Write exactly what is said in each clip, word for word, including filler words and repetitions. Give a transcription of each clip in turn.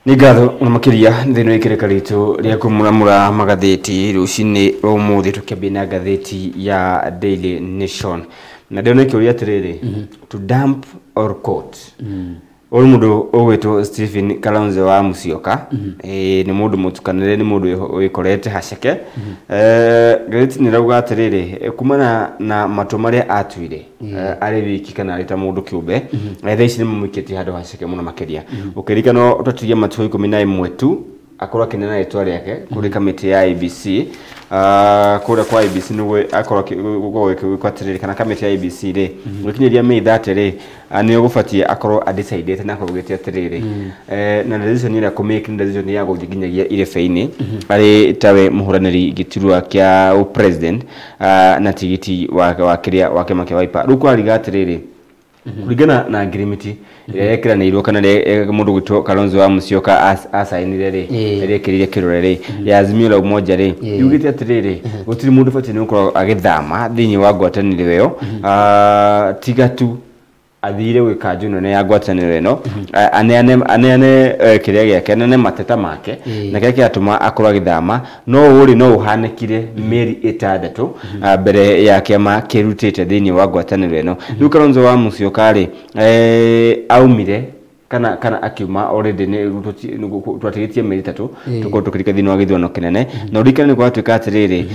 Ni ngatho na makiria thĩinĩ wa ikereka ritũ rĩa kũmuramura magathĩti rũcinĩ rwa ũmũthĩ tũkĩambia na ngathĩti ya Daily Nation na ndĩrona ikĩũria atĩrĩrĩ to dump or quote ũyũ mũndũ ũgwĩtwo Stephen Kalonzo wa Musyoka nĩ mũndũ mũtukanĩre nĩ mũndũ wĩkorete haceke ngathĩti nĩ rauga atĩrĩrĩ kumana na matua marĩa atuire arĩ wiki kana arĩ ta mũndũ kĩũmbe thaa ici nĩ mamũikĩtie handũ haceke mũno makĩria ũkĩririkana twatigia matua ikũmi na ĩmwe tu akorwo akinena rĩtwa rĩake kũrĩ kamĩtĩ ya I B C kũrĩa kwa I B C nĩguo akorwo gũĩkwatirĩrĩ kana kamĩtĩ ya I B C rĩ gũkinyĩria May thirty rĩ nĩ ũgũbatiĩ akorwo undecided na akorwo gũgĩtia atĩrĩrĩ na decision ĩrĩa kũmake nĩ decision ya gũthiĩ nginyagia irebe-inĩ arĩ tawe mũhũranĩri gĩturwa kĩa president na tigiti wa kĩrĩa wa kĩama kĩa Wiper rĩu kwariga atĩrĩrĩ kuringana na agreement ĩrĩa yekiranĩirwo kana mũndũ gwĩtwo Kalonzo wa Musyoka asainire rĩ ĩrĩa ĩkĩrire kĩrore rĩ ya Azimio la Umoja rĩ yugĩte atĩrĩrĩ gũtirĩ mũndũ batiĩ nĩ gũkorwo agĩthama thĩinĩ wa ngwatanĩro ĩyo tiga tu athire gwĩka njuno ya ngwatanĩro ĩno aneane aneane kĩrĩa gĩake aneane mateta make na kĩrĩa kĩatũma akorwo agĩthama no ũrĩ no ũhanĩkire mĩeri ĩtandatũ mbere ya kĩama kĩrutĩte thĩinĩ wa ngwatanĩro ĩno rĩu Kalonzo wa Musyoka rĩ aumire kana kana akiuma already ne twatigĩtie mĩeri ĩtatũ tuko tukirika thĩinĩ wa gĩthurano kĩnene na ũrikane nĩ gwatuĩka atĩrĩrĩ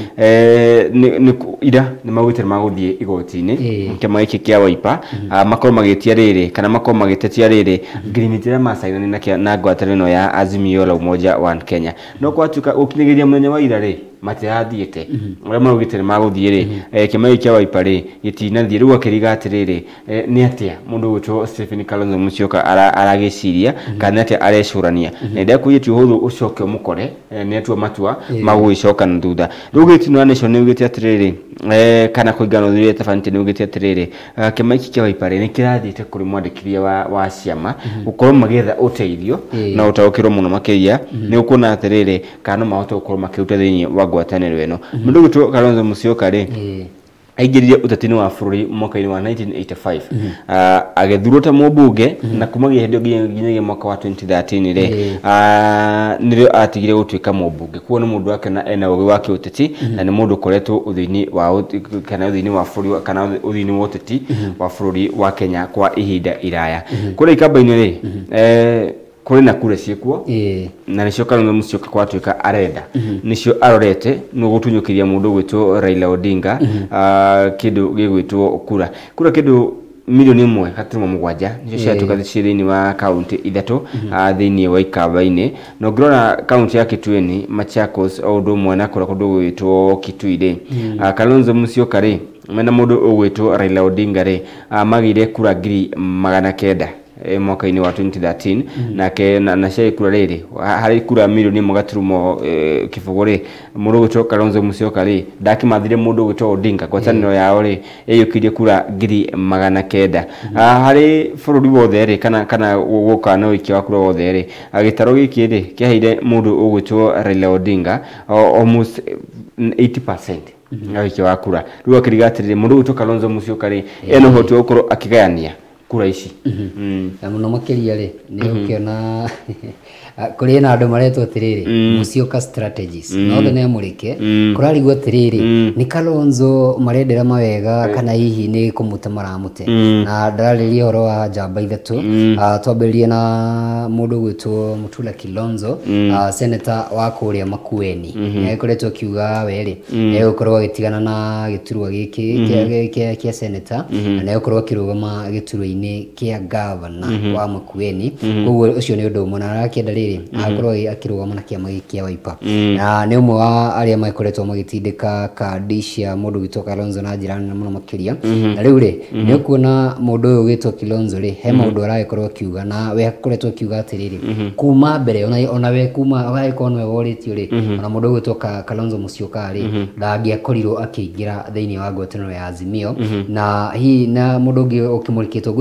nĩ ira nĩ maugĩte magũthiĩ igoti-inĩ kĩama gĩkĩ kĩa Wiper makorwo magĩtia rĩrĩ kana makorwo magĩtetia rĩrĩ agreement ĩrĩa masainani na ngwatanĩro ĩno ya Azimio la Umoja One Kenya no gwatuĩka ũkinyĩrĩria mũthenya wa ira rĩ matirathiĩte ũrĩa maugĩte nĩ magũthiĩ rĩ kĩama gĩkĩ kĩa Wiper rĩ gĩtinathiĩ rĩu akĩriga atĩrĩrĩ nĩ atĩa mũndũ gwĩtwo Stephen Kalonzo Musyoka aragĩciria kana atĩa arecũrania na ndakũiyĩtio ũhũthũ ũcoke ũmũkore nĩ atua matua magũgĩcoka na thutha rĩu gĩtino wa Nation nĩ ugĩte atĩrĩrĩ kana kũingana ũthũire tabanĩte nĩ ugĩte atĩrĩrĩ kĩama gĩkĩ kĩa Wiper nĩ kĩrathiĩte kũrĩ mwandĩkithia wa wa ciama gũkorwo magĩetha ũteithio na ũtaũkĩrwo mũno makĩria nĩ ũkuona atĩrĩrĩ kana mahote gũkorwo makĩruta thĩinĩ wa ngwatanĩro ĩno mũndũ gwĩtwo Kalonzo Musyoka rĩ aingĩrire ũteti-inĩ wa bũrũri mwaka-inĩ wa nineteen eighty-five agĩthurwo ta mũmbunge na kumagia hĩndĩ nginyagia mwaka wa twenty thirteen rĩ nĩrĩo atigire gũtuĩka mũmbunge kuo nĩ mũndũ wake na ena ũgĩ wa kĩũteti na nĩ mũndũ ũkoretwo ũthĩinĩ wa kana ũthĩinĩ wa bũrũri kana ũthĩinĩ wa ũteti wa bũrũri wa Kenya kwa ihinda iraya kũrĩa ikamba-inĩ rĩ kuri na kure ciekuo na nicio Kalonzo Musyoka kwatuĩka arenda nicio arorete no gũtunyũkĩria mũndũ gwĩtwo Raila Odinga kĩndũ gĩgwĩtwo kura kura kĩndũ milioni ĩmwe gaturumo mũgwanja nicio ciatuĩka thĩinĩ wa kaunti ithatũ thĩinĩ wa ikamba-inĩ no ngĩrora kaunti ya Kitui, Machakos o ũndũ ũmwe na kũrĩa kũndũ gwĩtwo Kitui rĩ Kalonzo Musyoka rĩ mena mũndũ ũgwĩtwo Raila Odinga rĩ magĩire kura ngiri magana kenda mwaka-inĩ wa twenty thirteen nake na cia kura rĩrĩ harĩ kura milioni ĩmwe gaturumo kĩbũgũ rĩ mũndũ gwĩtwo Kalonzo Musyoka rĩ ndakimathire mũndũ gwĩtwo Odinga ngwatanĩro yao rĩ ĩyũkirie kura ngiri magana kenda harĩ bũrũri wothe rĩ kana kana gũka na wĩkia wa kura wothe rĩ gĩtaro gĩkĩ rĩ kĩaheire mũndũ ũgwĩtwo Raila Odinga almost eighty percent ya wĩkia wa kura rĩu akĩriga atĩrĩrĩ mũndũ gwĩtwo Kalonzo Musyoka rĩ ena ũhoti wa gũkorwo akĩgayania kura ici na mũno makĩria rĩ nĩ ũkĩona kũrĩ na andũ maretwo atĩrĩrĩ Musyoka strategies nothe nĩ amũrĩke kũrarigwo atĩrĩrĩ nĩ Kalonzo marendera mawega kana hihi nĩ kũmũte maramũte na ndararĩria ũhoro wa njamba ithatũ twambĩrĩrie na mũndũ gwĩtwo Mutula Kilonzo senator wa kũrĩa Makueni nĩ akoretwo akiuga werĩ nĩ gũkorwo agĩtigana na gĩturwa gĩkĩ kĩa senator na nĩ gũkorwo akĩrũgama gĩturwa-inĩ kĩa governor wa Makueni koguo ũcio nĩ ũndũ ũmwe na arakĩenda rĩrĩ akorwo akĩrũgama na kĩama gĩkĩ kĩa Wiper na nĩ ũmwe wa arĩa makoretwo magĩtindĩka kandi cia mũndũ gwĩtwo Kalonzo na njĩra nene mũno makĩria na rĩu rĩ nĩ ũkuona mũndũ ũyũ gwĩtwo Kilonzo rĩ he maũndũ aragĩkorwo akiuga na we akoretwo akiuga atĩrĩrĩ kuma mbere ona we kuma agagĩkorwo nĩwe worĩtio rĩ ona mũndũ gwĩtwo Kalonzo Musyoka rĩ ndangĩakorirwo akĩingĩra thĩinĩ wa ngwatanĩro ya Azimio na hihi na mũndũ ũngĩ ũkĩmũrĩkĩtwo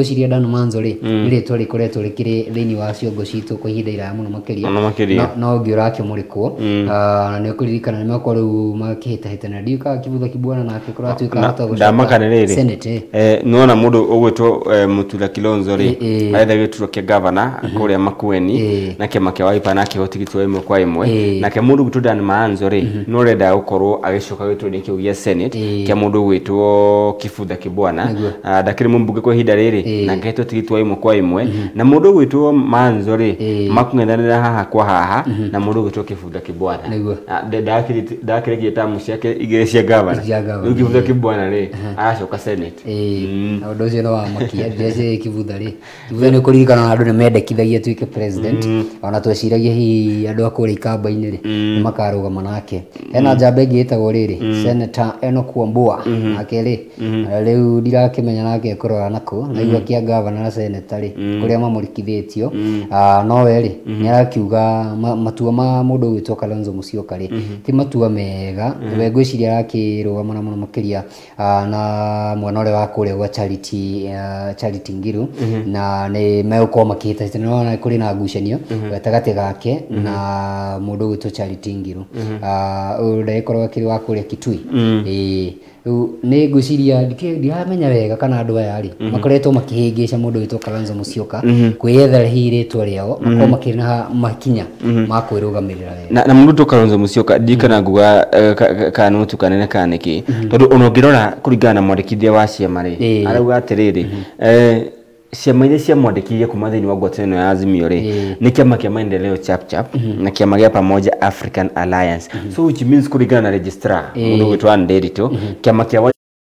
ngwiciria Dan Manzo ri ni ritwa rikoretwo rikiri thiini wa ciongo citu kwa ihinda iraya muno makiria no ngiura kimurikwo na ni ukuririkana ni makwa riu makihitahitana ndiuka kibutha kibwana nake kora tuika hata gucoka senate eh nona mundu ugwitwo Mutula Kilonzo ri aitha gituro kia governor kuria Makueni na kiama kia Wiper na kihotigitwo imwe kwa imwe na kia mundu gwitwo Dan Manzo ri no renda gukorwo agicoka gitwo ni kiugia senate kia mundu gwitwo Kibutha Kibwana ndakiri mumbunge kwa ihinda riri na ngeto tigitwo imwe kwa imwe na mundu gwitwo Manzo ri makung'ethanira haha kwa haha na mundu gwitwo Kibutha Kibwana ndakiri ndakiri gitamu ciake igire cia governor Kibutha Kibwana ri aracoka senate na undu ucio no wa makia ndese Kibutha ri Kibutha ni kuririkana andu ni mendekithagia tuike president ona tweciragia hi andu akuri ikamba-ini ri ni makarugama nake hena njamba ingi itagwo riri Senator Enoch Wambua nake ri riu ndirakimenya nake kurora nako na igwa kia governor na senator ri kuria mamurikithitio no we ri ni arakiuga matua ma mundu gwitwo Kalonzo Musyoka ri ti matua mega we ngwiciria arakirugama na muno makiria na mwana ule wa kuria gwa Charity Charity Ngilu na ni megukwo makihita no kuri na ngucanio gatagati gake na mundu gwitwo Charity Ngilu ule ikorwo akiri wa kuria Kitui eh ni ngwiciria ndiramenya wega kana andu aya ri makoretwo makihingica mundu gwitwo Kalonzo Musyoka kwiyethera hi ritwa riao makoma makina makinya makwirugamirira wega na mundu to Kalonzo Musyoka ndikana nguga kana mutu kanene kaniki tondu onongirora kuringana na mwandikithia wa ciama ri arauga atiriri eh ciama iria cia mwandikithia kuma thiini wa ngwataniro ya Azimio ri ni kiama kia maendeleo chap chap na kiama gia Pamoja African Alliance so which means kuringana na registrar mundu gwitwa Nderito kiama kia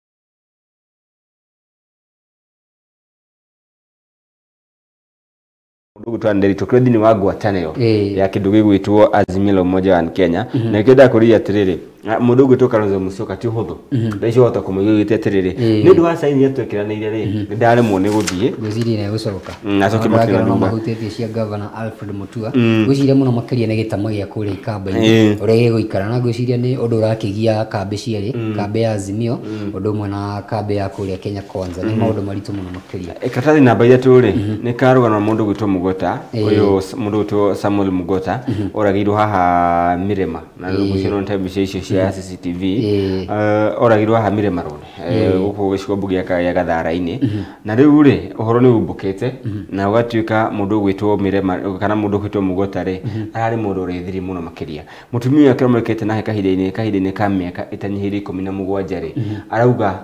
mundu gwitwa Nderito kire thiini wa ngwataniro ya kindu gigwitwo Azimio la Umoja wa Kenya na kenda kuriria atiriri mundu gwitwo Kalonzo Musyoka ti huthu ndaicio hota kumuigite atiriri ni ndu wa saini atwekiranire ri ndare muone guthie gwiciria ne gucoka na coke makira no mahutete cia governor Alfred Mutua gwiciria muno makiria ne gitama gia kuria ikamba-ini uria giguikara na gwiciria ni undu urakigia kambe ciari kambe ya Azimio undu mwe na kambe ya kuria Kenya Kwanza ni maundu maritu muno makiria ekatathi namba ithatu ri ni karugana mundu gwitwo Mugota uyu mundu gwitwo Samuel Mugota uragirwo haha Mirema na gwiciria on time icio ya C C T V uh, oragirwo ha Mirema road guku gicigo mbuge ya Gathara-ini na riu ri uhoro ni umbukite na ugatuika mundu gwitwo Mirema kana mundu gwitwo Mugota ri arari mundu urithiri muno makiria mutumia akira murekete nahe kahinda-ini kahinda-ini ka miaka itanyihiri ikumi na mugwanja ri arauga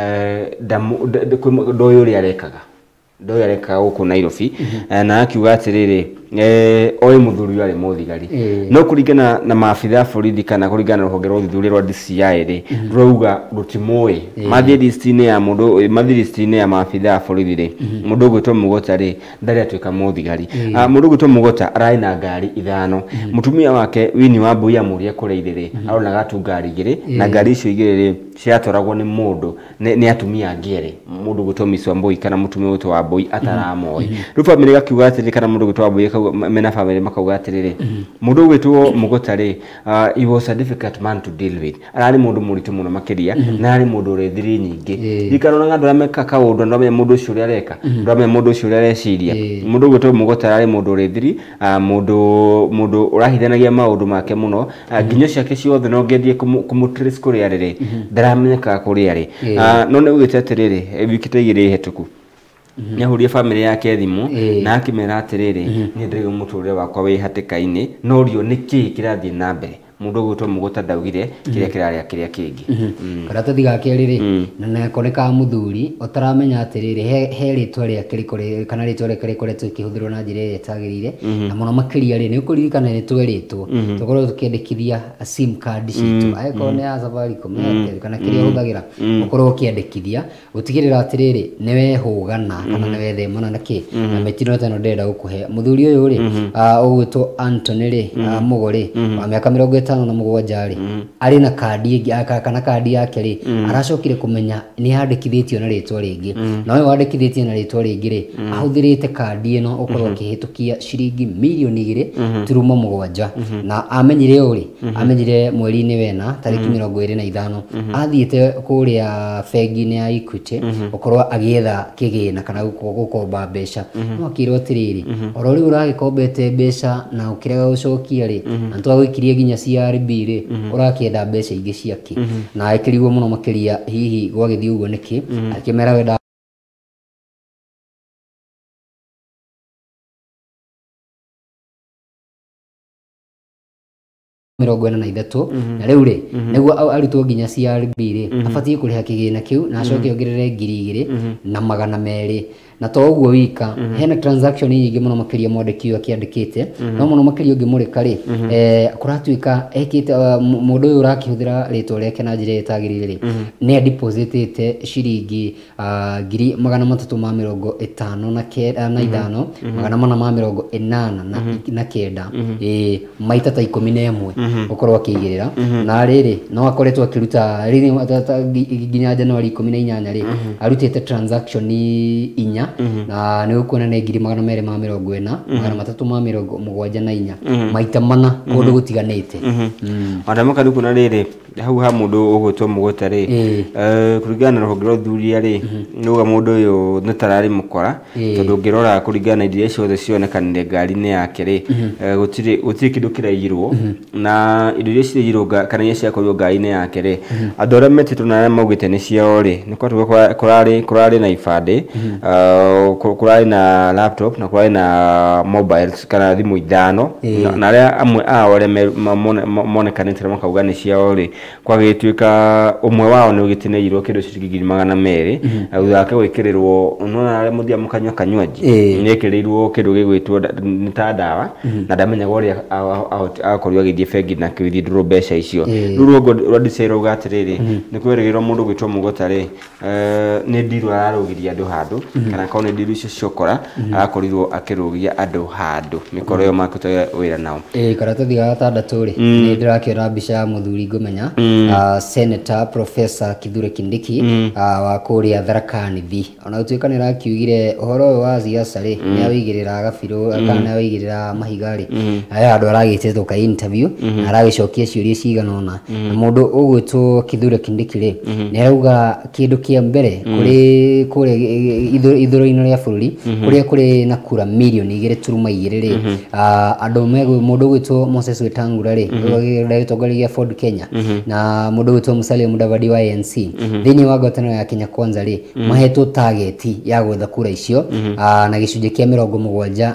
ndoyo ri arekaga ndoyo arekaga guku Nairobi na akiuga atiriri eh oy muthuri ari muthigari no kuringana na maafitha borithi kana kuringana ruhonge rwa thuri rwa D C I ri rauga rutimoi mathie listine ya mundu mathie listine ya maafitha borithi ri mundu gwitwo Mugota ri ndari atwika muthigari mundu gwitwo Mugota arai na ngari ithano mutumia wake Winnie Wambui amuria kureire ri arona gatu ngari igiri na ngari icio igiri ri ciatoragwo ni mundu ni atumia angere mundu gwitwo Miss Wambui kana mutumia gwitwo Wambui ataramoi ru family gakiuga atiri kana mundu gwitwo Wambui mena family makauga atiriri mundu gwitwo Mugota ri he was a difficult man to deal with arari mundu muritu muno makiria na ari mundu urethiri nyingi dikarona ngandu ameka kaundu ndo mundu ucio uri areka ndo mundu ucio uri areciria mundu gwitwo Mugota arari mundu urethiri mundu mundu urahithanagia maundu make muno nginyo ciake ciothe no ngendie kumutrace kuri ariri ndaramenyeka kuri ari no ne ugite atiriri wikite igiri hetuku nyahuria family yake thimu na akimera atiriri ni ndire muturire wakwa wi hatikaini no rio niki kirathie na mbere mundu gwitwo Mugota ndaugire kiria kiraria kiria kingi karatathi gake riri na nekoneka muthuri utaramenya atiriri he ritwa ria kirikore kana ritwa ria kirikore tukihũthĩrwo na njĩra ĩrĩa ĩtagĩrĩire na muno makiria ri ni ukuririkana ni tweritwo tukorwo tukiendekithia sim card citu aiko ne ya Safaricom kana kiria ũhũthagĩra ukorwo ukiendekithia gutigirira atiriri ni wehũgana kana ni wethemana na ki na metino tano ndenda gukuhe muthuri uyu ri ugwitwo Anthony ri Mugori wa miaka mĩrongo ĩtano ĩtano na mũgwanja rĩ arĩ na kandi kana kandi yake rĩ aracokire kũmenya nĩ yandĩkithĩtio na rĩtwa rĩngĩ na ũyũ wandĩkithĩtio na rĩtwa rĩngĩ rĩ ahũthĩrĩte kandi ĩno ũkorwo akĩhĩtũkia ciringi mirioni igĩrĩ turuma mũgwanja na amenyire ũũ rĩ amenyire mweri-inĩ wena tarĩki mĩrongo ĩrĩ na ithano athiĩte kũrĩa bengi-inĩ ya Equity ũkorwo agĩetha kĩgĩna kana gũkomba mbeca no akĩrwo atĩrĩrĩ oro rĩu ũragĩkombete mbeca na ũkĩrega gũcokia rĩ na twagwĩkirie nginya C R B rĩ ũrakĩenda mbeca ingĩ ciake na ekĩrigwo mũno makĩria hihi gwagĩthiĩ ũguo nĩkĩ akĩmera wenda mirongo ĩna na ithatũ na rĩu rĩ nĩguo arutwo nginya C R B rĩ abatie kũrĩha kĩgĩna kĩu na acoke ongerere ngiri igĩrĩ na magana merĩ na to ũguo wika hena transaction nyingĩ mũno makĩria mwandĩki ũyũ akĩandĩkĩte no mũno makĩria ũngĩmũrĩka rĩ kũratuĩka ekĩte mũndũ ũyũ ũrakĩhũthĩra rĩtwa rĩake na njĩra ĩtagĩrĩire rĩ nĩ depositĩte ciringi ngiri magana matatũ ma mĩrongo ĩtano na ithano magana mana ma mĩrongo ĩnana na kenda maita ta ikũmi na ĩmwe ũkorwo akĩigĩrĩra na rĩrĩ no akoretwo akĩruta nginya Januari ikũmi na inyanya rĩ arutĩte transaction inya na nĩ ũkuona nĩ ngiri magana merĩ ma mĩrongo ĩna magana matatũ ma mĩrongo mũgwanja na inya maita mana kũndũ gũtiganĩte ona mũkari kuna rĩrĩ hau ha mũndũ ũgũtwo mũgũta rĩ kũringana na rũhonge rwa ũthuthuria rĩ nĩuga mũndũ ũyũ nĩ tararĩ mũkora tondũ ũngĩrora kũringana na indo ciothe cionekanire ngari-inĩ yake rĩ gũtirĩ gũtirĩ kĩndũ kĩraiyirwo na indo iria ciraiyirwo kana iria ciakorirwo ngari-inĩ yake rĩ andũ arĩa metĩtwo na arĩa maugĩte nĩ ciao rĩ nĩ kwatũka kũrarĩ kũrarĩ na ibandĩ kũrarĩ na laptop na kũrarĩ na mobile kana thimũ ithano na arĩa amwe ao arĩa monekanĩte makauga nĩ ciao rĩ kwagĩtuĩka ũmwe wao nĩ ũgĩtinĩirwo kĩndũ ciringi ngiri magana merĩ thutha wake gwĩkĩrĩrwo ũnona arĩa mũthia mũkanyua kanywaji nĩekĩrĩirwo kĩndũ gĩgwĩtwo nĩ ta ndawa na ndamenyaga ũrĩa agakorwo agĩthiĩ bengi na withdraw mbeca icio rĩu rũhonge rwa D C I rauga atĩrĩrĩ nĩ kwĩrĩgĩrĩrwo mũndũ gwĩtwo mũgũta rĩ nĩ ndiru ararũgiria andũ handũ kana korwo nĩ ndiru icio ciokora arakorirwo akĩrũgia andũ handũ mĩkoro ĩyo makũte wĩra nao karatathi ga gatandatũ rĩ nĩ ndĩrakĩona mbica ya mũthuri ngũmenya Senator Professor Kithure Kindiki wa kũrĩa Tharaka Nithi ona gũtuĩka nĩ arakiugire ũhoro ũyũ wa siasa rĩ nĩ awĩigĩrĩra gabirũ kana nĩ awĩigĩrĩra mahiga rĩ aya andũ aragĩtĩtwo ka interview aragĩcokia ciũria cigana ũna na mũndũ ũgwĩtwo Kithure Kindiki rĩ nĩ arauga kĩndũ kĩa mbere kũrĩ kũrĩa ithũro-inĩ rĩa bũrũri kũrĩa kũrĩ na kura mirioni igĩrĩ turuma igĩrĩ rĩ andũ megũ mũndũ ũgwĩtwo Moses Wetangula rĩ ũgĩtongoria Ford Kenya na mũndũ ũgwĩtwo Musalia Mudavadi wa A N C thĩinĩ wa ngwatanĩro ya Kenya Kwanza rĩ mahetwo target ya gwetha kura icio na gĩcunjĩ kĩa mĩrongo mũgwanja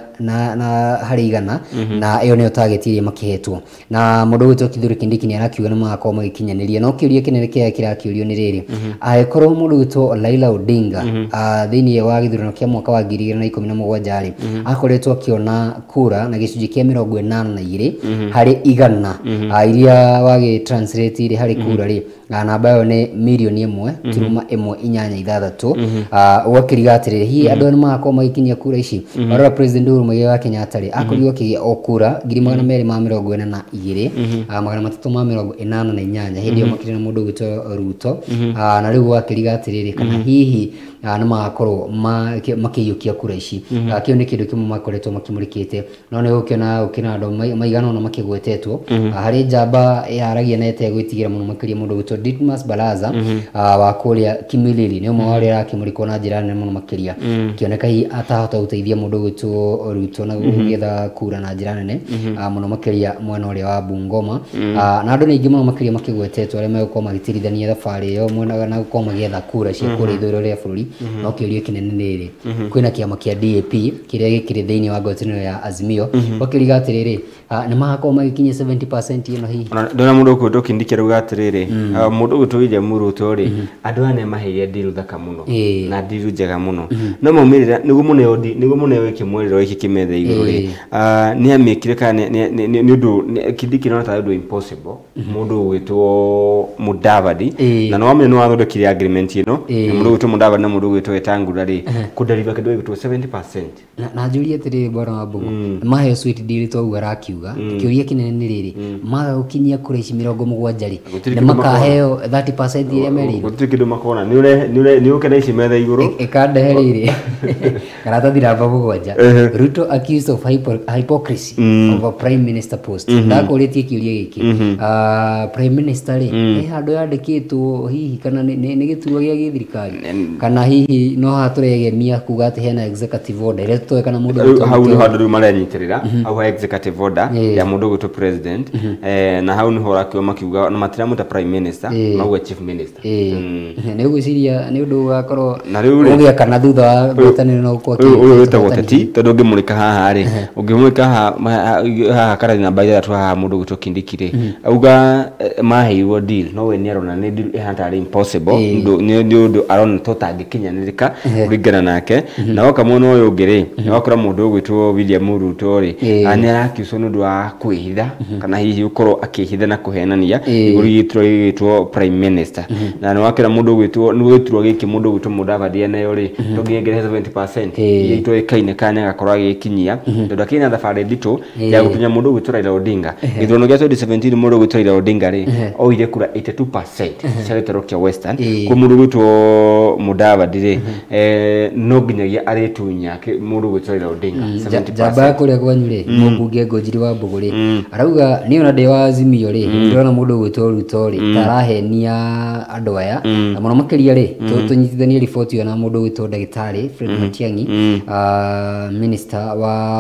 na harĩ igana na ĩyo nĩyo target iria makĩhetwo na mũndũ ũgwĩtwo Kithure Kindiki nĩ arakiuga nĩ magakorwo magĩkinyanĩria no kĩũria kĩnene kĩrĩa kĩrakĩũrio nĩ rĩrĩ angĩkorwo mũndũ ũgwĩtwo Raila Odinga thĩinĩ wa gĩthurano kĩa mwaka wa ngiri igĩrĩ na ikũmi na mũgwanja rĩ akoretwo akĩona kura na gĩcunjĩ kĩa mĩrongo ĩnana na igĩrĩ harĩ igana iria wagĩ translate irĩ harĩ kura rĩ namba ĩyo nĩ mirioni ĩmwe turuma ĩmwe inyanya ithathatũ ũgakĩriga atĩrĩrĩ hihi andũ nĩ magakorwo magĩkinyia kura ici warora President Uhuru Muigai wa Kenyatta rĩ akorirwo akĩgĩa o kura ngiri magana merĩ ma mĩrongo ĩna na igĩrĩ magana matatũ ma mĩrongo ĩnana na inyanya hĩndĩ ĩyo makĩrĩ na mũndũ ũgwĩtwo Ruto na rĩu ũgakĩriga atĩrĩrĩ kana hihi nĩ magakorwo makĩiyũkia kura ici kĩu nĩ kĩndũ kĩmwe makoretwo makĩmũrĩkĩte no nĩ gũkĩona gũkĩna andũ maigana ona makĩgwetetwo harĩ njamba yaragia na ĩtegwĩtigĩra mũno makĩria mũndũ ũgwĩtwo Didmus Baraza wa kũrĩa Kimilili nĩ ũmwe wa arĩa arakĩmũrĩkwo na njĩra nene mũno makĩria kĩoneka hihi atahota gũteithia mũndũ ũgwĩtwo Ruto na gũgĩetha kura na njĩra nene mũno makĩria mwena ũrĩa wa Bungoma na andũ nĩ aingĩ mũno makĩria makĩgwetetwo arĩa megũkorwo magĩtirithania thabarĩ ĩyo mwena na gũkorwo magĩetha kura cia kũrĩa ithũĩro rĩa bũrũri no kĩũria kĩnene nĩ rĩrĩ kwĩna kĩama kĩa D A P kĩrĩa gĩkĩrĩ thĩinĩ wa ngwatanĩro ya Azimio wakĩriga atĩrĩrĩ nĩ magakorwo magĩkinyia seventy percent ĩno hihi ndona mũndũ ũgwĩtwo Kindiki arauga atĩrĩrĩ mũndũ ũgwĩtwo William Ruto rĩ andũ aya nĩmaheire deal thaka mũno na deal njega mũno no maumĩrĩra nĩguo mũneo nĩguo mũneo kĩmwĩrĩro gĩkĩ kĩmethe igũrũ rĩ nĩ amĩkire kana nĩ ũndũ Kindiki no ta ũndũ impossible mũndũ ũgwĩtwo Mudavadi na no amenya nĩ wathondekire agreement ĩno mũndũ ũgwĩtwo Mudavadi na mundu gwitwo Wetangula ri kudeliver kindu gwitwo seventy percent na na julia tiri bora mabugu mahe sweet deal to uga rakiuga kiuria kinene ni riri maga gukinyia kura ici mirongo mugwanja ri na makaheo thirty percent iria merire gutiri kindu makona ni ure ni ure ni ukena ici metha iguru ikande riri karata thira mugwanja Ruto accused of hypocrisy of a prime minister post ndakuritie kiuria giki prime minister ri eh andu yandikitwo hihi kana ni giturwa gia githirikari kana hihi no haturegemia kuga ati hena executive order ile tutoe kana mundu hau ni handu riu marenyitirira hau executive order ya mundu gwitwo president eh na hau ni ho rakio makiuga na matira muta prime minister magwe chief minister ni ugwiciria ni undu wakorwo na riu ri kana thutha wa gwetaniro no kwa uyu wetagwo Teti tondu ngimurika haha ri ungimurika haha karathi namba ithatũ haha mundu gwitwo Kindiki ri auga maheirwo deal no we ni arona ni deal ihantari impossible ni undu arona totangikinyanirika kuringana nake na woka muno uyu ngiri ni wakora mundu gwitwo William Ruto ri ani arakiuso nundu wa kwihitha kana hihi ukorwo akihitha na kuhenania iguru gitro gitwo prime minister na ni wakira mundu gwitwo ni gwitwo giki mundu gwitwo Mudavadi nayo ri tongengere seventy percent yitwo ikaine kanya gakorwo agikinyia tondu akina thabari ndito ya gukinya mundu gwitwo Raila Odinga githono gya twenty seventeen mundu gwitwo Raila Odinga ri oire kura eighty-two percent cia gitoro kia Western ku mundu gwitwo Mudavadi ri eh no nginyagia aritunya mundu gwitwo Raila Odinga seventy percent jamba kuria kwanyu ri mungunge ngojiri wa mbugu ri arauga ni ona de wa Azimio ri ndona mundu gwitwo Ruto ri tarahenia andu aya na muno makiria ri tunyitithanie report yo na mundu gwitwo Ndagitari Fred Matiang'i minister wa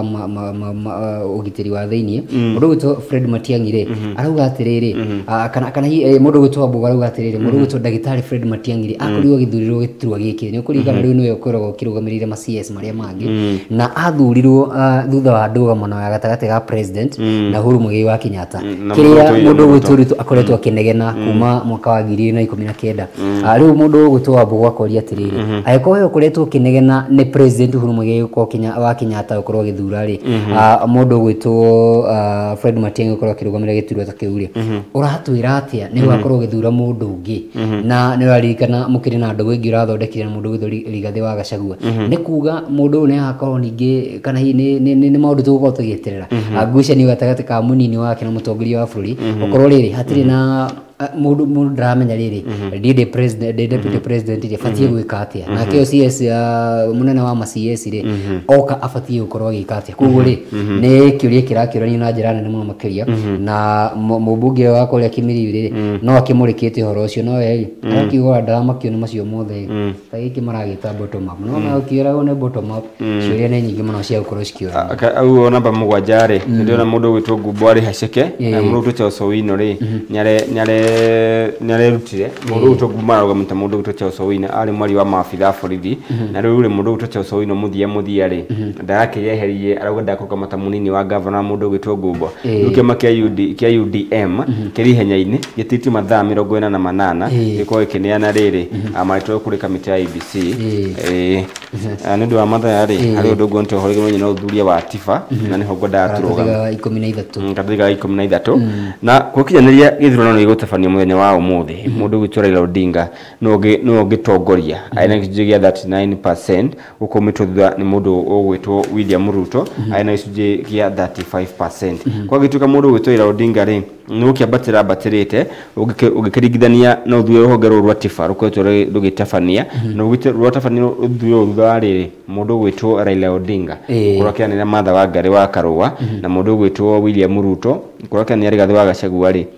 ugitiri wa thiini mundu gwitwo Fred Matiang'i ri arauga atiriri kana kana mundu gwitwo mbugu arauga atiriri mundu gwitwo Ndagitari Fred Matiang'i ri akorirwo githurirwo giturwa giki ni ukurigana riu niwe ukoragwo kirugamirire ma C S maria mangi na athurirwo thutha wa ndugamo ya gatagati ga president na Uhuru Muigai wa Kenyatta kiria mundu gwitwo Ruto akoretwo akinegena kuma mwaka wa ngiri igĩrĩ na ikũmi na kenda riu mundu gwitwo mbugu akoria atiriri aikowe ukoretwo kinegena ni president Uhuru Muigai wa Kenyatta ukorwo githura ri mundu gwitwo Fred Matiang'i ukorwo kirugamira giturwa ta kiuri uratwira atia ni wakorwo githura mundu ungi na ni raririkana mukiri na ndogo ingi urathondekire mundu gwitwo Rigathi wa Gachagua ni kuga mundu ne akorwo ningi kana hi ni ni maundu tugukorwo tugieterera ngucani gatagati ka munini wake na mutongoria wa bururi ukorwo riri hatiri na mundu mundu ndramenya riri ndi president ndi deputy president ri fatie gwika atia na kio C S munene wa ma C S ri oka afatie gukorwo gika atia kugo ri ni kiuria kirakirani na njira nene muno makiria na mubunge wa kuria Kimiri ri no akimurikite horo ucio no we akiuga drama kio ni macio mothe ta giki maragita bottom up no na ukira ne bottom up ciuria ni nyingi muno cia gukorwo cikiura au namba mugwanja ri ndio na mundu gwitwo Ngumbo ari haceke mundu gwitwo Sowino ri nyare nyare nyare rutire mundu gwitwo Ngumbo ararugamita mundu gwitwo Sowino ari mwari wa maabitha borithi na riu ri mundu gwitwo Sowino muthia muthia ri ndarakireheriye arauga ndakurugamata munini wa governor mundu gwitwo Ngumbo ruke makia U D kia U D M kiri henyaini gititi mathaa mirongo ĩna na manana giko ikineana riri amaitwo kuri kamiti ya I B C eh ndio amathaa ri hari undu gonto horige mwenye na uthuria wa Tifa na niho ngoda turuga ikũmi na ithatũ katika ikũmi na ithatũ na gukinyaniria githurano ni gutafania muthenya wa umuthi mundu gwitwo Raila Odinga no no gitongoria aina gicunjĩ gĩa thirty-nine percent ukomitwo thutha ni mundu ugwitwo William Ruto aina gicunjĩ gĩa thirty-five percent kwa gituka mundu gwitwo Raila Odinga ri no kiambatira batirite ugikiringithania na uthuria ruhonge rwa Tifa rukwetwo rugitafania no gwitwo rwatafania uthuria thutha riri mundu gwitwo Raila Odinga kurokia ni Martha Wangari wa Karua na mundu gwitwo William Ruto kurokia ni Rigathi wa Gachagua ri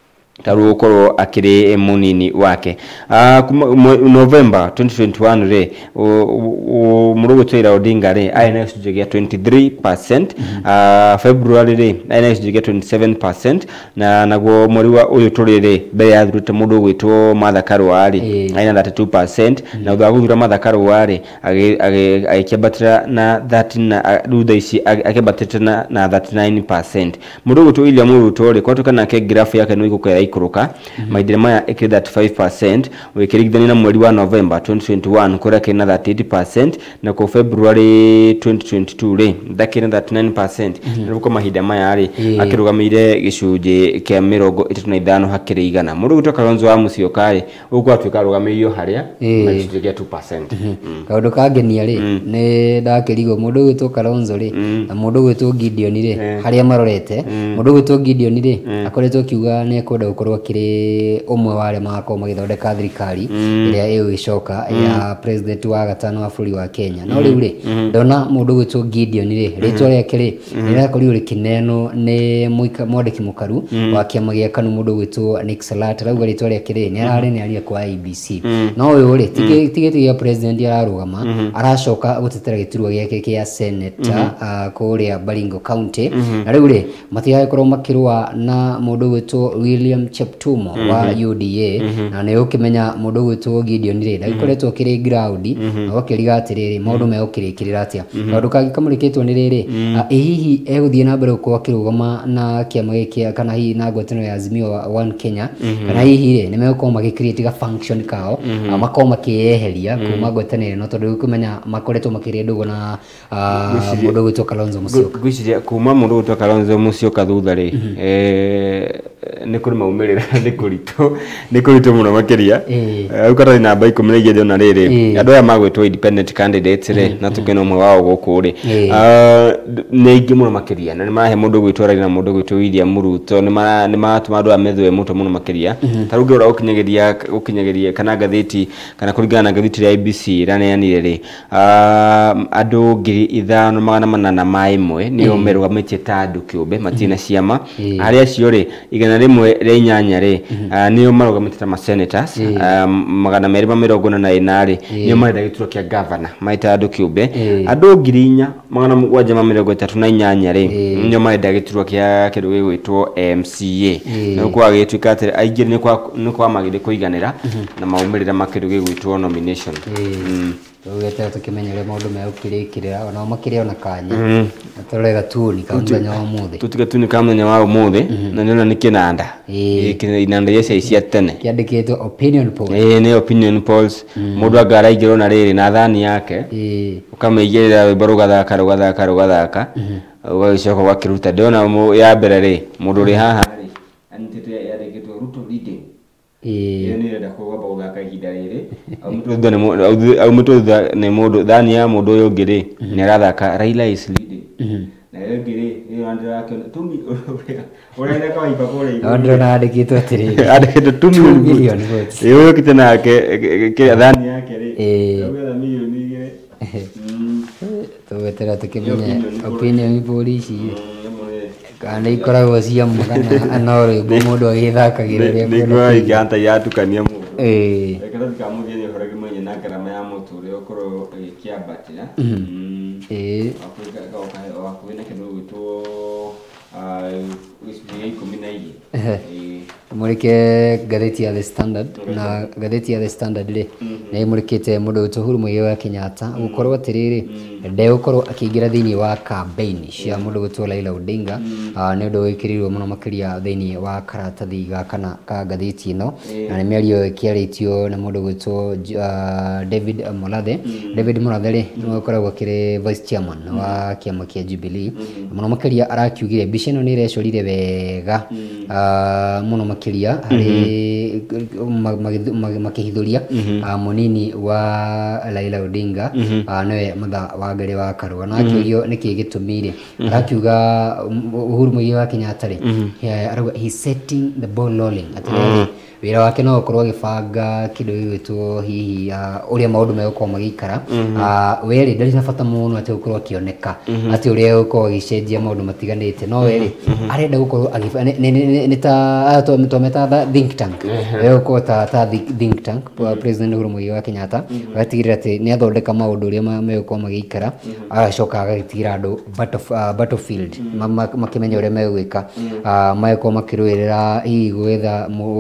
taru ukorwo akiri munini wake November twenty twenty-one re mundu gwitwo Raila Odinga re aina gicunjĩ gĩa twenty-three percent February re aina gicunjĩ gĩa twenty-seven percent na naguo mweri wa uyu turire mbere ya thurute mundu gwitwo Martha Karua ri aina thirty-two percent na thutha guthura Martha Karua ri agikiambatira na thirteen na thutha ici akiambatira na thirty-nine percent mundu gwitwo William Ruto ri kwatuka nake graph yake no igukera ikuruka maithira maya ikiri thirty-five percent wikirigithania na mweri wa November twenty twenty-one kuria kina thirty-eight percent na ku February twenty twenty-two ri thakina thirty-nine percent nuko mahinda maya ri akirugamire gicunje kia mirongo itatu na ithano hakiri igana mundu gwitwa Kalonzo wa Musyoka ri uko atuika rugamirio haria na gicunje kia two percent kaundu kangenia ri ni ndakirigo mundu gwitwa Kalonzo ri na mundu gwitwa Gideon ri haria marorete mundu gwitwa Gideon ri akoretwo kiuga ni kwenda gukorwo kiri umwe wa aria magako magithondeka thirikari iria igicoka ya president wa gatano wa bũrũri wa Kenya no riu ri ndona mundu gwitwa Gideon ri ritwa riake ri rirakorirwo rikineno ni mwandiki mukaru wa kiama gia KANU mundu gwitwa Nick Salat rauga ritwa riake ri ni arari ni aria kwa I B C no uyu ri tigiti ya president ararugama aracoka gutetera giturwa giake kia senator kuria Baringo County na riu ri matigae korwo makirwa na mundu gwitwa William Cheptumo wa U D A na ni ukimenya mundu gwitwa Gideon ri ndagikoretwo kiri ground na wakiriga atiriri maundu me ukirikirira atia maundu kangi kamurikitwo ni riri hihi eguthie na mbere kwa kirugama na kiama giki kana hihi na ngwatano ya Azimio One Kenya kana hihi ri ni megukoma magicreate ga function kao makoma makieheria kuma ngwatano no tondu ukumenya makoretwo makiri ndugo na mundu gwitwa Kalonzo Musyoka gwiciria kuma mundu gwitwa Kalonzo Musyoka thutha ri eh ni kuri maumirira ni kuritu ni kuritu muno makiria ukata namba ikumi na igiri na riri andu aya magwitwo independent candidates ri na tukeno mwe wao guku ri ni ingi muno makiria na ni mahe mundu gwitwo Raila na mundu gwitwo William Ruto ni ma ni matuma andu amethwe muto muno makiria tarugi ura ukinyagiria ukinyagiria kana gatheti kana kuringana na gatheti ya I B C raneanire ri andu ngiri ithano magana manana ma imwe ni omerugamite tandu kiumbe matina ciama aria cio ri igana rimwe ria inyanya ri ni marugamite ta senators magana meri ma mirongo na ina ri ni marenda gituro kia governor maita andu kiumbe andu ngiri inya magana mugwanja ma mirongo itatu na inyanya ri ni marenda gituro kia kindu gigwitwo M C A no kwa gituika atiri aingĩ ni kwa ni kwa magire kuiganira na maumirira makindu gigwitwo nomination tugete tukimenyere maundu me ukirikirira ona makiria ona kanya atorega tuni kamuthenya wa muthi tutige tuni kamuthenya wa muthi na niona ni kinanda inanda yese isia tene kiandikitwo opinion polls eh ni opinion polls mundu agara igiro na riri na thani yake ukameigirira wimbo rugathaka rugathaka rugathaka ugacoka wakiruta ndona ya mbere ri mundu ri haha ri anitete yarikitwo Ruto leading eh ni renda kuwaba uthaka ihinda riri au mutu ne au mutu ne mundu thani ya mundu uyu ngiri ni arathaka Raila is leading na ngiri ni andira yake tumi urenda kwa ipakore andira na andikitwo atiri andikitwo two million votes iyo kitena yake ke thani yake ri ugetha milioni igiri tugwetera tukimenya opinion polisi kana ikoragwo cia magana anore mundu agithakagiriria niguo iganta yatukania mundu eh ekara tikamuthie ni horagi mwenye na karama ya muture okoro kiambatira eh afrika ka ka wakwena kindu gwitwo gicunjĩ ikumi na igĩrĩ murike gatheti ya The Standard na gatheti ya The Standard ri na imurikite mundu witũ Uhuru Muigai wa Kenyatta gukorwo atiriri ndegũkorwo akĩingira thiini wa campaign cia mundu witũ Raila Odinga ni undu wikirirwo muno makiria thiini wa karatathi ga kana ka gatheti ino na ni mĩario ĩkĩarĩtio na mundu witũ David Murathe David Murathe ri ni ũkoragwo kĩrĩ vice chairman wa kiama kia Jubilee muno makiria arakiugire mbica ĩno ni irecorire wega muno makiria hari makihithuria munini wa Raila Odinga niwe mutha wa ngari wa Karua na akiurio niki gitumire arakiuga Uhuru Muigai wa Kenyatta ri he setting the ball rolling atiri wira wake no ukorwo gibanga kindu gigwitwo hihi uria maundu megukwo magikara weri ndari na bata muno ati ukorwo akioneka ati uria ukorwo agicenjia maundu matiganite no weri arenda gukorwo ni ta to meta think tank we ukorwo ta ta think tank president Uhuru Muigai wa Kenyatta agatigirira ati ni athondeka maundu uria megukwo magikara agacoka agatigira andu battlefield makimenya uria megwika megukwo makirwirira hihi gwetha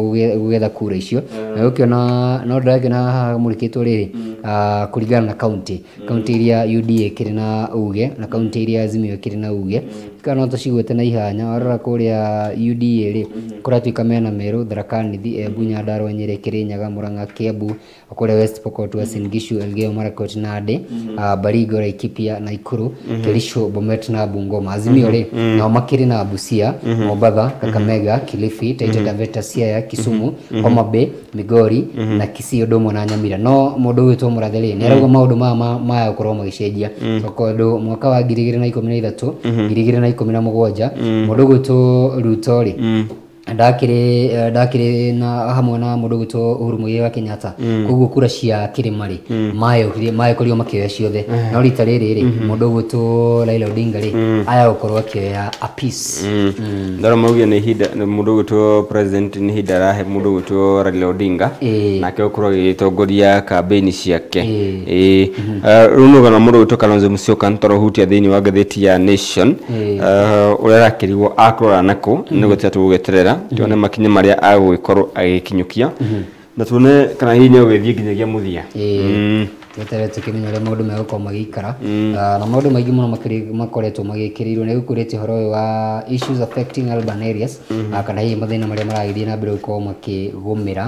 gugetha kura icio na ukiona no ndĩrakĩona mũrĩkĩtwo rĩrĩ kũringana na county county iria U D A kĩrĩ na uge na county iria Azimio kĩrĩ na uge kana tũcigwete na ihanya warora kũrĩa U D A rĩ kũratuĩka mena Meru Tharaka Nithi Embu Nyandarua Nyeri Kirinyaga Murang'a Kiambu kũrĩa West Pokot Uasin Gishu Elgeyo Marakwet Nandi Baringo Laikipia Nakuru Kericho Bomet na Bungoma Azimio rĩ nao makĩrĩ na Busia Mombatha Kakamega Kilifi Taita Taveta Siaya Kisumu Homa Bay Migori na Kisii Ndomo na Nyamira no mũndũ wĩtwo Mũrathe rĩ nĩarauga maũndũ maya maya gũkorwo magĩcenjia tondũ mwaka wa ngiri igĩrĩ na ikũmi na ithatũ ngiri igĩrĩ na ikũmi na mũgwanja mũndũ wĩtwo Ruto rĩ ndakire ndakire na hamwe na mũndũ gwĩtwo Uhuru Muigai wa Kenyatta koguo kura cia kĩrĩma rĩ mayo mayo korio makĩoya ciothe no rita rĩrĩ rĩ mũndũ gwĩtwo Raila Odinga rĩ aya gũkorwo akĩoya a piece ndaro maugia nĩ hinda mũndũ gwĩtwo president nĩ hinda rahe mũndũ gwĩtwo Raila Odinga nake gũkorwo agĩtongoria campaign ciake ĩĩ rũnũga na mũndũ gwĩtwo Kalonzo Musyoka ntorohutia thĩinĩ wa ngathĩti ya Nation ũrĩa rakĩrigwo akũrora nako nĩ gũtĩa tũgũgeterera tuone makinya maria agũgĩkorwo agĩkinyũkia na tuone kana hihi nĩ ũgĩthiĩ nginyagia mũthia twetere tukimenya ũrĩa maũndũ megũkorwo magĩikara na maũndũ maingĩ mũno makoretwo magĩkĩrĩirwo nĩ gũkũrĩte ũhoro ũyũ wa issues affecting urban areas kana hihi mathĩna marĩa maragĩthiĩ na mbere gũkorwo makĩgũmĩra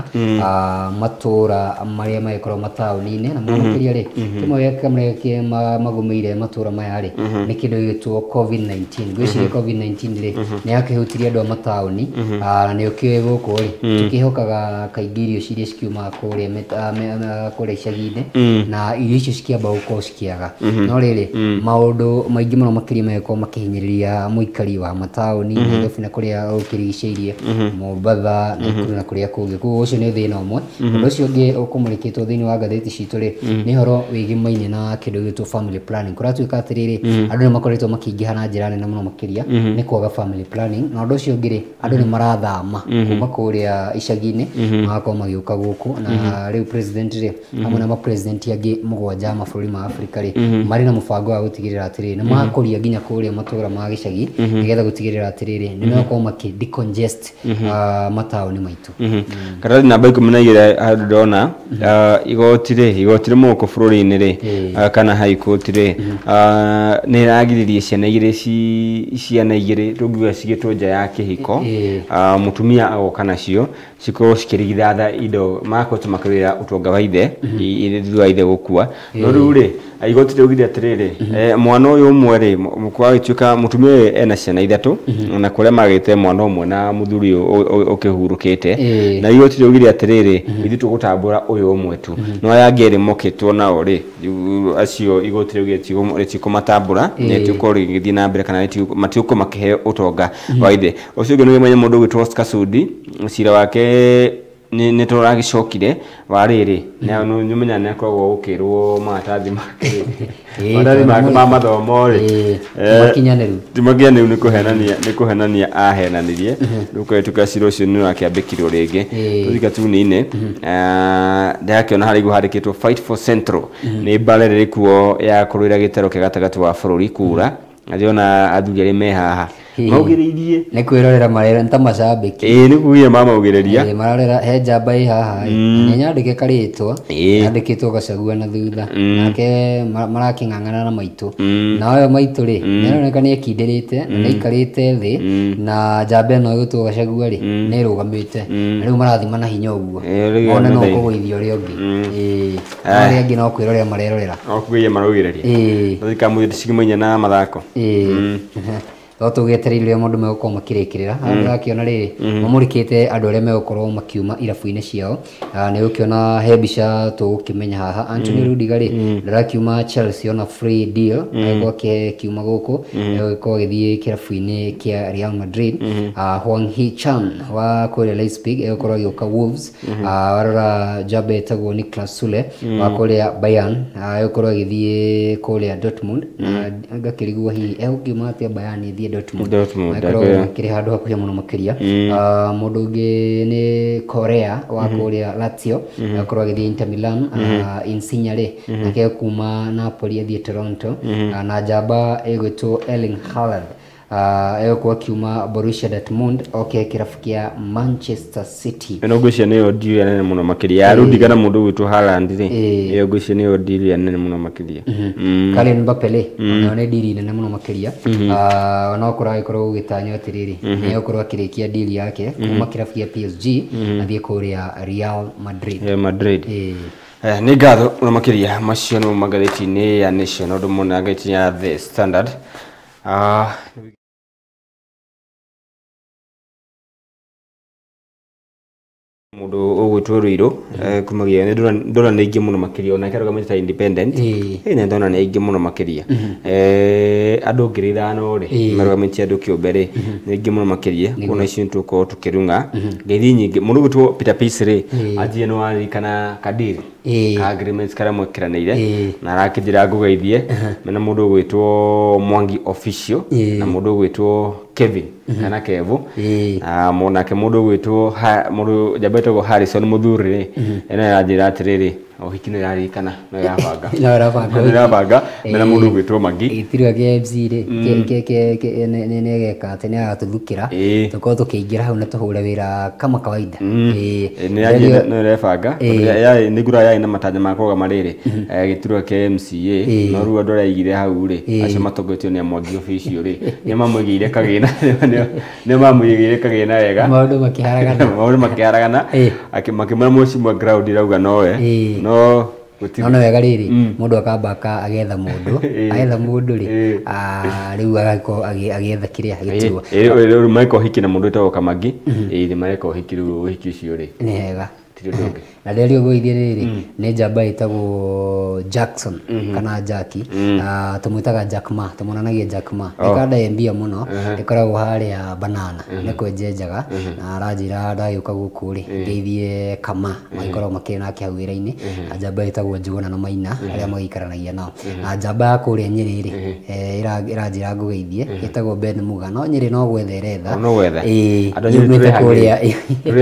matũra marĩa magĩkorwo mataũni-inĩ na mũno makĩria rĩ kĩmwe kĩrĩa magũmĩire matũra maya rĩ nĩ kĩndũ gĩgĩtwo covid nineteen ngwĩciria covid nineteen rĩ nĩ yakĩhutirie andũ a mataũni na nĩ ũkĩũĩ gũkũ rĩ tũkĩhokaga kaingĩ irio ciria cikiumaga kũrĩa kũrĩa icagi-inĩ na irio icio cikiamba gũkorwo cikiaga no rĩrĩ maũndũ maingĩ mũno makĩria magĩkorwo makĩhinyĩrĩria mũikari wa mataũni Nairobi na kũrĩa ũkĩrigicĩirie Mombatha Nakuru na kũrĩa kũngĩ koguo ũcio nĩ thĩna ũmwe ũndũ ũcio ũngĩ ũkũmũrĩkĩtwo thĩinĩ wa ngathĩti citũ rĩ nĩ ũhoro wĩgĩmaine na kĩndũ gĩtwo family planning kũratuĩka atĩrĩrĩ andũ nĩ makoretwo makĩingĩha na njĩra nene mũno makĩria nĩ kwaga family planning na ũndũ ũcio ũngĩ rĩ andũ nĩ marathama kuma kũrĩa icagi-inĩ magakorwo magĩũka gũkũ na rĩu president rĩ hamwe na ma president angĩ mũgwanja mabũrũri ma Afrika rĩ marĩ na mũbango wa gũtigĩrĩra atĩrĩrĩ nĩ makũria nginya kũrĩa matũra ma gĩcagi nĩgetha gũtigĩrĩra atĩrĩrĩ nĩ makorwo makĩ decongest mataũni maitũ karari namba ikũmi na igĩrĩ handũ ndona igoti rĩ igoti rĩ mũko bũrũri-inĩ rĩ kana high court rĩ nĩ ĩragirĩria ciana igĩrĩ ciana igĩrĩ tũngiuga cigĩtwo nja ya kĩhiko mũtumia agoka nacio cikorwo cikĩrigithatha indo makoti makĩrĩra ũtonga wa ithe thutha wa ithe gũkua no rĩu rĩ igoti rĩugire atĩrĩrĩ mwana ũyũ ũmwe rĩ mũkwa gĩtuĩka mũtumia ũyũ ena ciana ithatũ na kũrĩa magĩte mwana ũmwe na mũthuri ũkĩhurũkĩte na igoti rĩugire atĩrĩrĩ ithuĩ tũgũtambũra ũyũ ũmwe tu no aya angĩ erĩ mokĩtwo nao rĩ acio igoti rĩugire rĩtikũmatambũra rĩtigũkorwo rĩgĩthiĩ na mbere kana matigũkũmakĩheo ũtonga wa ithe ũcio ũngĩ nĩ ũmenye mũndũ ũgwĩtwo Oscar Sudi cira wake nĩ tũragĩcokire wa rĩrĩ na nĩ ũmenya nĩ akoragwo gũkĩrwo maratathi make maratathi make ma mathomo rĩ timakinyanĩru nĩ kũhenania nĩ kũhenania ahenanirie rĩu kũhĩtũka cira ũcio nĩ wakĩambĩkirwo rĩngĩ tũthika tuni-inĩ ndĩrakĩona harĩa igũrũ handĩkĩtwo fight for central nĩ mbara ĩrĩ kuo ya kũrũĩra gĩtaro kĩa gatagatĩ wa bũrũri kura na athuri arĩa me haha maugĩrĩirie nĩ kwĩrorera marera ta macambĩki ĩĩ nĩ kuugia mamaugĩrĩria ĩĩ mararera he njamba ĩ haha nĩ nyandĩke karĩtwa yandĩkĩtwo Gachagua na thutha nake marakĩng'ang'ana na maitũ na oyo maitũ rĩ nĩaroneka nĩ ekindĩrĩte na nĩaikarĩte thĩ na njamba ĩno ĩgũtwo Gachagua rĩ nĩ ĩrũgamĩte na rĩu marathima na hinya ũguo one no kũgũithia ũrĩa ũngĩ ĩĩ arĩa angĩ no kwĩrorera marerorera no kuugia maraugĩrĩria ĩĩ thikamu cigimainya na mathako ĩĩ to tũgetereire mũndũ megũkorwo makĩrĩkĩrĩra ndĩrakĩona rĩrĩ mamũrĩkĩte andũ arĩa megũkorwo makiuma irabu-inĩ ciao nĩ gũkĩona he mbica tũgũkĩmenya haha Anthony Rudiger rĩ ndarakiuma Chelsea ona free deal agĩkorwo kiuma gũkũ agĩkorwo agĩthiĩ kĩrabu-inĩ kĩa Real Madrid Hwang Hee-chan wa kũrĩa Leipzig agĩkorwo agĩũka Wolves warora njamba ĩtagwo Niklas Sule wa kũrĩa Bayern agĩkorwo agĩthiĩ kũrĩa Dortmund ngakĩrigwo hihi egũkiuma atĩa Bayern ĩthiĩ Dortmund kĩrĩ handũ hakuhĩ mũno makĩria mũndũ ũngĩ nĩ Korea wa kũrĩa Lazio akorwo agĩthiĩ Inter Milan Insigne rĩ nake kuma Napoli athiĩ Toronto na njamba ĩgwĩtwo Erling Haaland egũkorwo akiuma Borussia Dortmund oke kĩrabu kĩa Manchester City. Eno ngwĩciria nĩyo deal ya nene mũno makĩria ya Rudiger na mũndũ gwĩtwo Haaland rĩ, ĩyo ngwĩciria nĩyo deal ya nene mũno makĩria. Kylian Mbappe nayo nĩ deal nene mũno makĩria, no kũragĩkorwo gũgĩtanywo atĩrĩrĩ nĩ gũkorwo akĩrĩkia deal yake kuma kĩrabu kĩa P S G athiĩ kũrĩa Real Madrid. Real Madrid. Eh, nĩ ngatho mũno makĩria macio no magathĩti-inĩ ya Nation ũndũ mũno na ngathĩti ya The Standard. Ah mundu ogwitwo Ruiru kumagia ne ndona nĩ ingĩ mũno makĩria ona kĩraga meta Independent eh ne ndona nĩ ingĩ mũno makĩria eh andũ ngiri ithano rĩ marugamĩtie andũ kĩũmbe rĩ nĩ ingĩ mũno makĩria kuna icio tuko tukirunga ngeithi nyingĩ mũndũ gwitwo Peter Peace rĩ athie no ari kana Kadir ka agreements kara mwekiranĩire na arakĩnjĩra ngũgeithie mena mũndũ gwitwo Mwangi Official na mũndũ gwitwo Kevin kana Kevo na monake mũndũ gwitwo mũndũ jabetwo Harrison Muthuri ene ajira atiriri ohikino yari kana no yabanga no yabanga no yabanga mena mũndũ gwitwo Magi itirwa K F C ri ke ke ke ne ne geka tene agatuthukira tuko tukĩingĩra hau na tũhũre wĩra kama kawaida eh ne ajira no yabanga ya nigura ya ina matanya makoga marĩrĩ gitirwa K M C A no ruo ndũraigire hau ri acio matongotio nĩ Mwangi Official ri nĩ mamũigire kagĩna nĩ mamũigire kagĩna wega maũndũ makĩharagana maũndũ makĩharagana akĩmakĩmara mũcimwa ground irauga nowe no no no wega rĩrĩ mũndũ akamba agetha mũndũ agetha mũndũ rĩ rĩu agako agetha kĩrĩa agĩtirwo rĩu maiko hiki na mũndũ etagwo Kamagi ĩĩ maiko hiki rĩu hiki ũcio rĩ nĩ hega na rĩrĩ ũgũithie rĩrĩ nĩ njamba ĩtagwo Jackson kana Jackie tũmwĩtaga Jack Ma tũmonanagia Jack Ma ĩkanda mbia mũno ĩkoragwo harĩa Banana nĩ kwenjenjaga na aranjĩra ndagĩũka gũkũ rĩ ngeithie Kama magĩkorwo makĩrĩ nake hau wĩra-inĩ na njamba ĩtagwo Njuguna na Maina arĩa magĩikaranagia nao na njamba ya kũrĩa Nyĩrĩ rĩ ĩranjĩra ngũgeithie ĩtagwo Ben Muga no Nyĩrĩ no gwetha ĩretha ĩĩ yumĩte kũrĩa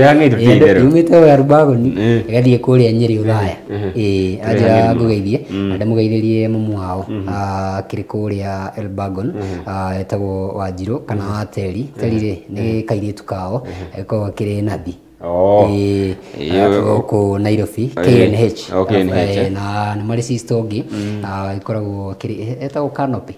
yumĩte Rubago ĩgathiĩ kũrĩa Nyĩrĩ Uthaya ĩĩ ajira ngũgeithie na ndĩmũgeithĩrie mũmũ wao akĩrĩ kũrĩa Elbagon etagwo Wanjirũ kana Wateri Teri rĩ nĩ kairĩtu kao ĩkoragwo akĩrĩ nathi ĩĩ gũkũ Nairobi K N H na nĩ marĩ sister ũngĩ ĩkoragwo akĩrĩ etagwo Canopy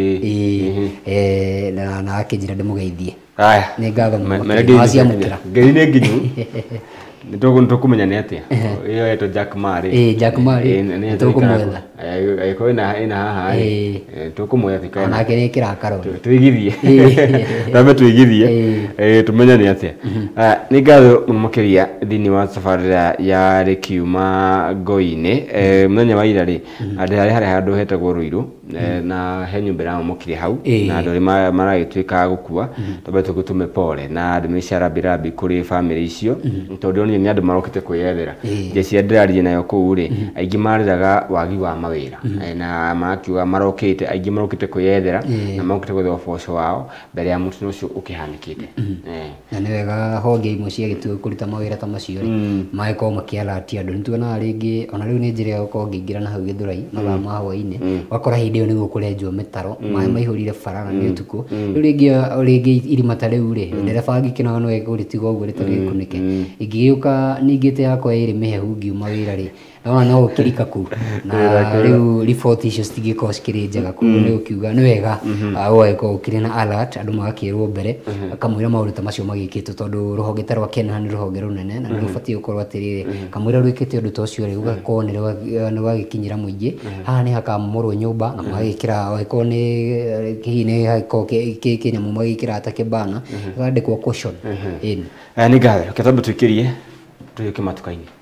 ĩĩ na akĩnjĩra ndĩmũgeithie haya nĩ ngatho mũno aciamũkĩra ngei nĩ nginyu nituko ntukumenya nĩ atĩa iyo yeto Jack Ma rĩ eh Jack Ma rĩ nĩ tukumwetha ayiko ina ina haha rĩ tukumwetha kana nake nĩ kĩrakaro tuigithie tambe tuigithie eh tumenya nĩ atĩa nĩ ngatho mũmakĩria thĩinĩ wa safari ya Rekiuma Ngoi-inĩ mũthenya wa ira rĩ andũ harĩ handũ hetagwo Ruiru na he nyũmba ya mũkire hau na andũ arĩa maragĩtuĩka gũkua tambe tũgũtume pole na andũ mĩcara birabi kũrĩ family icio tondũ nĩ andũ marokĩte kwĩyethera jeci ndĩraria nayo kũu rĩ aingĩ marĩraga wagi wa mawĩra na makiuga marokĩte aingĩ marokĩte kwĩyethera na marokĩte gwetha ũboco wao mbere ya mũtino ũcio ũkĩhanĩkĩte na nĩ wega honge imwe ciagĩtua kũruta mawĩra ta macio rĩ magĩkorwo makĩalatia andũ nĩtuonaga rĩngĩ ona rĩu nĩ njĩra ya gũkorwo ngĩingĩra na hau Gĩthũrai mathaa ma hwaĩ-inĩ wakora hĩndĩ ĩyo nĩguo kũrenjwo mĩtaro maĩ maihũrire bara na nĩ ũtukũ rĩu rĩngĩ rĩngĩ irima ta rĩu rĩ ndereba angĩkĩnoga no egũrĩtiga ũguo rĩtarĩ gĩkunĩke ingĩgĩũka ningĩte yakwa ĩrĩ mĩhehu ngiuma wĩra rĩ naona no ũkĩrika kũu na rĩu riboti icio citingĩkorwo cikĩrĩ njega koguo nĩ ũkiuga nĩ wega ũgagĩkorwo ũkĩrĩ na alert andũ magakĩrwo mbere akamwĩra maũndũ ta macio magĩkĩtwo tondũ rũhonge ta rwa Kenya nĩ rũhonge rũnene na nĩ rũbatiĩ gũkorwo atĩrĩrĩ kamwĩra rwĩkĩte ũndũ ta ũcio rĩ ũgakorwo nĩ rwagĩkinyĩra mũingĩ haha nĩ hakamomorwo nyũmba na magagĩkĩra agĩkorwo nĩ hihi nĩ hagĩkorwo kĩnyamũ magĩkĩra ta kĩbana gĩkandĩkwo caution ĩni nĩ ngatho reke twambe twĩkĩrie tũgĩũke matuka-inĩ.